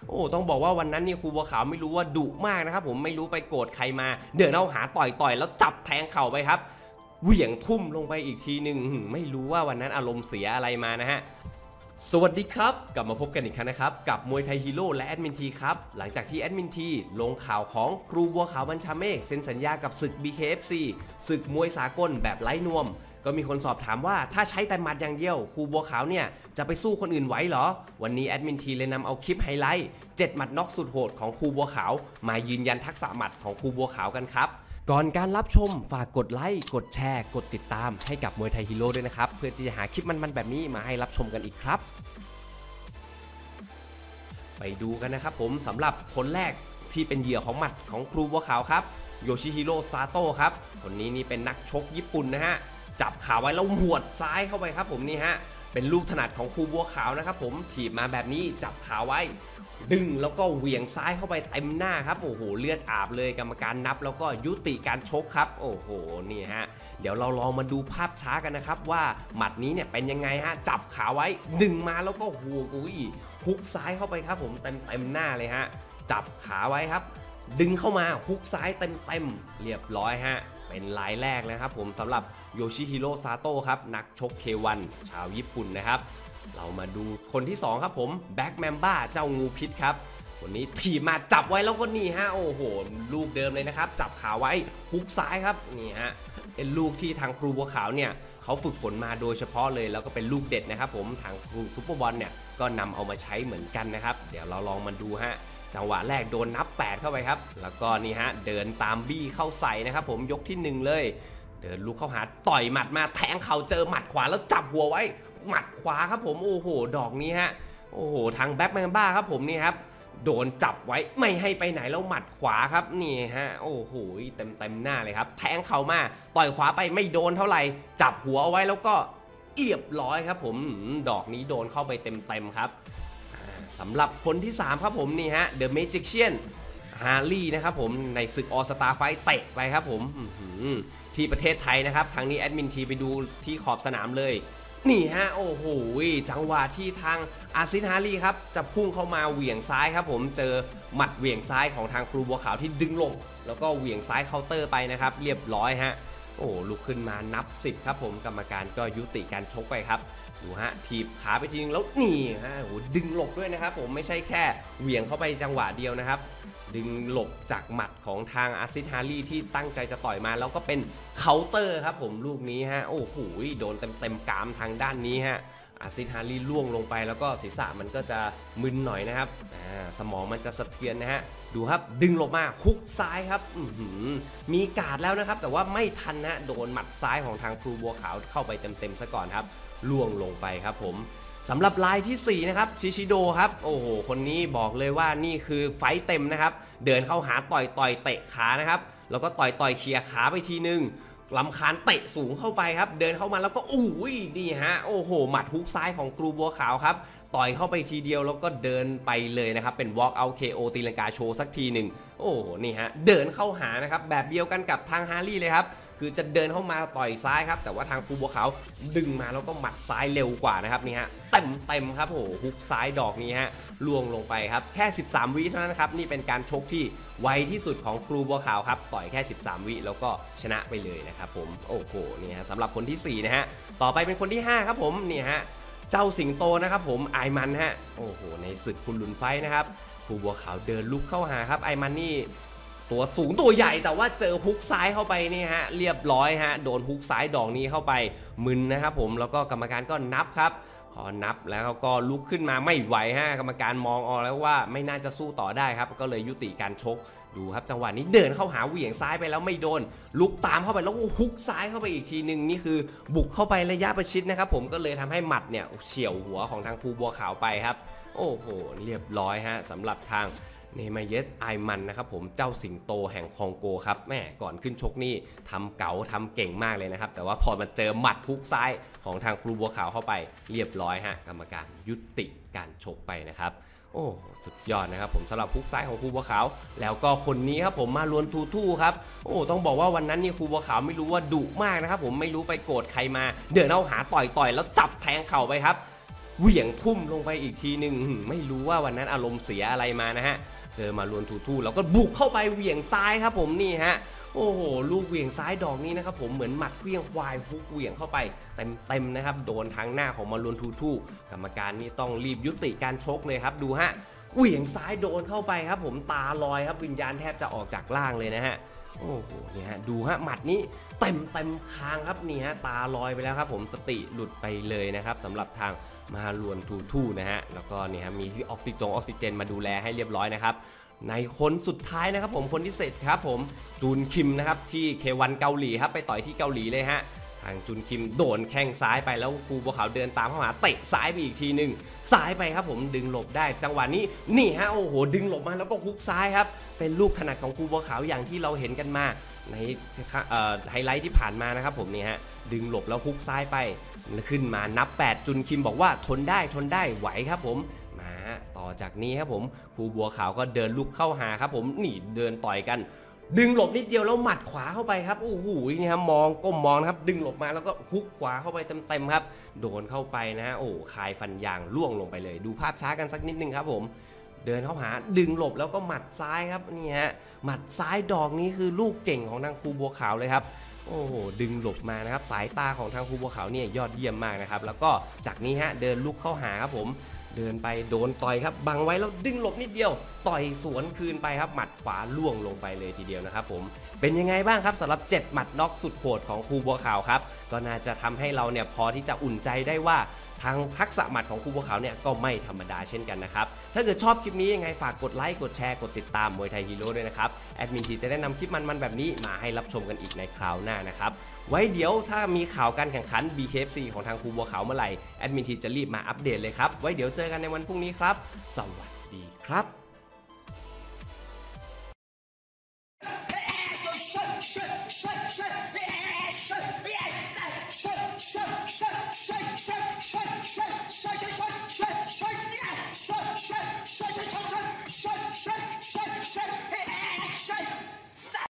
โอ้ต้องบอกว่าวันนั้นนี่ครูบัวขาวไม่รู้ว่าดุมากนะครับผมไม่รู้ไปโกรธใครมาเดินเอาหาต่อยแล้วจับแทงเข่าไปครับเหวี่ยงทุ่มลงไปอีกทีหนึ่งไม่รู้ว่าวันนั้นอารมณ์เสียอะไรมานะฮะสวัสดีครับกลับมาพบกันอีกครั้งนะครับกับมวยไทยฮีโร่และแอดมินทีครับหลังจากที่แอดมินทีลงข่าวของครูบัวขาวบัญชาเมฆเซ็นสัญญากับศึก BKFC ศึกมวยสากลแบบไร้นวมก็มีคนสอบถามว่าถ้าใช้แต่หมัดอย่างเดียวครูบัวขาวเนี่ยจะไปสู้คนอื่นไหวเหรอวันนี้แอดมินทีเลยนำเอาคลิปไฮไลท์7หมัดน็อกสุดโหดของครูบัวขาวมายืนยันทักษะหมัดของครูบัวขาวกันครับก่อนการรับชมฝากกดไลค์กดแชร์กดติดตามให้กับมวยไทยฮีโร่ด้วยนะครับเพื่อที่จะหาคลิปมันๆแบบนี้มาให้รับชมกันอีกครับไปดูกันนะครับผมสำหรับคนแรกที่เป็นเหยื่อของหมัดของครูบัวขาวครับโยชิฮิโร่ซาโต้ครับคนนี้นี่เป็นนักชกญี่ปุ่นนะฮะจับขาไว้แล้วหวดซ้ายเข้าไปครับผมนี่ฮะเป็นลูกถนัดของครูบัวขาวนะครับผมถีบมาแบบนี้จับขาไว้ดึงแล้วก็เหวี่ยงซ้ายเข้าไปเต็มหน้าครับโอ้โหเลือดอาบเลยกรรมการนับแล้วก็ยุติการชกครับโอ้โหนี่ฮะเดี๋ยวเราลองมาดูภาพช้ากันนะครับว่าหมัดนี้เนี่ยเป็นยังไงฮะจับขาไว้ดึงมาแล้วก็หัวกุยฮุกซ้ายเข้าไปครับผมเต็มหน้าเลยฮะจับขาไว้ครับดึงเข้ามาฮุกซ้ายเต็มเรียบร้อยฮะเป็นรายแรกนะครับผมสำหรับโยชิฮิโร่ซาโต้ครับนักชก K1 ชาวญี่ปุ่นนะครับเรามาดูคนที่2ครับผมแบ็กแมมบ้าเจ้างูพิษครับคนนี้ถีบมาจับไว้แล้วก็นี่ฮะโอ้โหลูกเดิมเลยนะครับจับขาไว้ฮุกซ้ายครับนี่ฮะเป็นลูกที่ทางครูบัวขาวเนี่ยเขาฝึกฝนมาโดยเฉพาะเลยแล้วก็เป็นลูกเด็ดนะครับผมทางครูซุปเปอร์บอลเนี่ยก็นำเอามาใช้เหมือนกันนะครับเดี๋ยวเราลองมาดูฮะจังหวะแรกโดนนับ8เข้าไปครับแล้วก็นี่ฮะเดินตามบี้เข้าใส่นะครับผมยกที่1เลยเดินลุกเข้าหาต่อยหมัดมาแทงเข่าเจอหมัดขวาแล้วจับหัวไว้หมัดขวาครับผมโอ้โหดอกนี้ฮะโอ้โหทางแบ็คแมนบ้าครับผมนี่ครับโดนจับไว้ไม่ให้ไปไหนแล้วหมัดขวาครับนี่ฮะโอ้โหเต็มหน้าเลยครับแทงเข่ามาต่อยขวาไปไม่โดนเท่าไหร่จับหัวเอาไว้แล้วก็เรียบร้อยครับผมดอกนี้โดนเข้าไปเต็มครับสำหรับคนที่3ครับผมนี่ฮะเดอะเมจิกเชียนฮาร์ลี่นะครับผมในศึกออสตาไฟเตะไปครับผมที่ประเทศไทยนะครับทางนี้แอดมินทีไปดูที่ขอบสนามเลยนี่ฮะโอ้โหจังหวะที่ทางอาซินฮารีครับจะพุ่งเข้ามาเหวี่ยงซ้ายครับผมเจอหมัดเหวี่ยงซ้ายของทางครูบัวขาวที่ดึงลงแล้วก็เหวี่ยงซ้ายเคาน์เตอร์ไปนะครับเรียบร้อยฮะโอ้ลุกขึ้นมานับ10ครับผมกรรมการก็ยุติการชกไปครับดูฮะถีบขาไปทีนึงแล้วนี่ฮะโอ้ดึงหลบด้วยนะครับผมไม่ใช่แค่เหวี่ยงเข้าไปจังหวะเดียวนะครับดึงหลบจากหมัดของทางอาซินฮารีที่ตั้งใจจะต่อยมาแล้วก็เป็นเคาน์เตอร์ครับผมลูกนี้ฮะโอ้โหโดนเต็มกรามทางด้านนี้ฮะอาซินฮารีล่วงลงไปแล้วก็ศีรษะมันก็จะมึนหน่อยนะครับสมองมันจะสะเทือนนะฮะดูครับดึงลงมาฮุกซ้ายครับมีการ์ดแล้วนะครับแต่ว่าไม่ทันนะโดนหมัดซ้ายของทางครูบัวขาวเข้าไปเต็มซะก่อนครับล่วงลงไปครับผมสำหรับรายที่4นะครับชิชิโดครับโอ้โหคนนี้บอกเลยว่านี่คือไฟเต็มนะครับเดินเข้าหาต่อยเตะขานะครับแล้วก็ต่อยเคลียร์ขาไปทีนึงลำคาญเตะสูงเข้าไปครับเดินเข้ามาแล้วก็อุ้ยนี่ฮะโอ้โหหมัดฮุกซ้ายของครูบัวขาวครับต่อยเข้าไปทีเดียวแล้วก็เดินไปเลยนะครับเป็น walk out KO ตีลังกาโชว์สักทีหนึ่งโอ้โหนี่ฮะเดินเข้าหานะครับแบบเดียวกันกับทางฮาร์รี่เลยครับคือจะเดินเข้ามาต่อยซ้ายครับแต่ว่าทางครูบัวขาวดึงมาแล้วก็หมัดซ้ายเร็วกว่านะครับนี่ฮะเต็มครับโอ้โหฮุกซ้ายดอกนี้ฮะล่วงลงไปครับแค่13วิเท่านั้นครับนี่เป็นการชกที่ไวที่สุดของครูบัวขาวครับต่อยแค่13วิแล้วก็ชนะไปเลยนะครับผมโอ้โหนี่ฮะสำหรับคนที่4นะฮะต่อไปเป็นคนที่5ครับผมนี่ฮะเจ้าสิงโตนะครับผมไอมันฮะโอ้โหในศึกคุณลุนไฟนะครับครูบัวขาวเดินลุกเข้าหาครับไอมันนี่ตัวสูงตัวใหญ่แต่ว่าเจอฮุกซ้ายเข้าไปนี่ฮะเรียบร้อยฮะโดนฮุกซ้ายดอกนี้เข้าไปมึนนะครับผมแล้วก็กรรมการก็นับครับพอนับแล้วก็ลุกขึ้นมาไม่ไหวฮะกรรมการมองออกแล้วว่าไม่น่าจะสู้ต่อได้ครับก็เลยยุติการชกดูครับจังหวะนี้เดินเข้าหาเหวี่ยงซ้ายไปแล้วไม่โดนลุกตามเข้าไปแล้วก็ฮุกซ้ายเข้าไปอีกทีหนึ่งนี่คือบุกเข้าไประยะประชิดนะครับผมก็เลยทำให้หมัดเนี่ยเฉี่ยวหัวของทางครูบัวขาวไปครับโอ้โหเรียบร้อยฮะสำหรับทางเนมาเยสไอมันนะครับผมเจ้าสิงโตแห่งคองโกครับแม่ก่อนขึ้นชกนี่ทำเก๋าทำเก่งมากเลยนะครับแต่ว่าพอมาเจอหมัดฮุกซ้ายของทางครูบัวขาวเข้าไปเรียบร้อยฮะกรรมการยุติการชกไปนะครับโอ้สุดยอดนะครับผมสำหรับฮุกซ้ายของครูบัวขาวแล้วก็คนนี้ครับผมมาลวนทูครับโอ้ต้องบอกว่าวันนั้นนี่ครูบัวขาวไม่รู้ว่าดุมากนะครับผมไม่รู้ไปโกรธใครมาเดินเอาหาต่อยแล้วจับแทงเข่าไปครับเหวี่ยงทุ่มลงไปอีกทีหนึ่งไม่รู้ว่าวันนั้นอารมณ์เสียอะไรมานะฮะเจอมาลวนทูทูแล้วก็บุกเข้าไปเหวี่ยงซ้ายครับผมนี่ฮะโอ้โหลูกเหวี่ยงซ้ายดอกนี้นะครับผมเหมือนหมัดเพี้ยงควายฟุกเหวี่ยงเข้าไปเต็มนะครับโดนทางหน้าของมาลวนทูทูกรรมการนี่ต้องรีบยุติการชกเลยครับดูฮะเหวี่ยงซ้ายโดนเข้าไปครับผมตาลอยครับวิญญาณแทบจะออกจากร่างเลยนะฮะโอ้โหเนี่ยฮะดูฮะหมัดนี้เต็มคางครับนี่ฮะตาลอยไปแล้วครับผมสติหลุดไปเลยนะครับสำหรับทางมาลวนทูทูนะฮะแล้วก็เนี่ยฮะมีออกซิเจนมาดูแลให้เรียบร้อยนะครับในคนสุดท้ายนะครับผมคนที่เสร็จครับผมจูนคิมนะครับที่K1เกาหลีครับไปต่อยที่เกาหลีเลยฮะทางจุนคิมโดนแข้งซ้ายไปแล้วครูบัวขาวเดินตามเข้ามาเตะซ้ายไปอีกทีหนึ่งซ้ายไปครับผมดึงหลบได้จังหวะนี้นี่ฮะโอ้โหดึงหลบมาแล้วก็ฮุกซ้ายครับเป็นลูกถนัดของครูบัวขาวอย่างที่เราเห็นกันมาในไฮไลท์ที่ผ่านมานะครับผมนี่ฮะดึงหลบแล้วฮุกซ้ายไปขึ้นมานับ8จุนคิมบอกว่าทนได้ไหวครับผมมาต่อจากนี้ครับผมครูบัวขาวก็เดินลุกเข้าหาครับผมนี่เดินต่อยกันดึงหลบนิดเดียวแล้วหมัดขวาเข้าไปครับโอ้โหนี่ครับมองก้มมองนะครับดึงหลบมาแล้วก็ฮุกขวาเข้าไปเต็มครับโดนเข้าไปนะฮะโอ้คายฟันยางล่วงลงไปเลยดูภาพช้ากันสักนิดนึงครับผมเดินเข้าหาดึงหลบแล้วก็หมัดซ้ายครับนี่ฮะหมัดซ้ายดอกนี้คือลูกเก่งของทางครูบัวขาวเลยครับโอ้โหดึงหลบมานะครับสายตาของทางครูบัวขาวเนี่ยยอดเยี่ยมมากนะครับแล้วก็จากนี้ฮะเดินลุกเข้าหาครับผมเดินไปโดนต่อยครับบังไว้แล้วดึงหลบนิดเดียวต่อยสวนคืนไปครับหมัดขวาล่วงลงไปเลยทีเดียวนะครับผมเป็นยังไงบ้างครับสำหรับ7หมัดน็อกสุดโหดของครูบัวขาวครับก็น่าจะทำให้เราเนี่ยพอที่จะอุ่นใจได้ว่าทางทักษะหมัดของครูบัวขาวเนี่ยก็ไม่ธรรมดาเช่นกันนะครับถ้าเกิดชอบคลิปนี้ยังไงฝากกดไลค์กดแชร์กดติดตามมวยไทยฮีโร่ด้วยนะครับแอดมินทีจะได้นำคลิปมันแบบนี้มาให้รับชมกันอีกในคราวหน้านะครับไว้เดี๋ยวถ้ามีข่าวการแข่งขัน BKFC ของทางครูบัวขาวเมื่อไหร่แอดมินทีจะรีบมาอัปเดตเลยครับไว้เดี๋ยวเจอกันในวันพรุ่งนี้ครับสวัสดีครับ Shut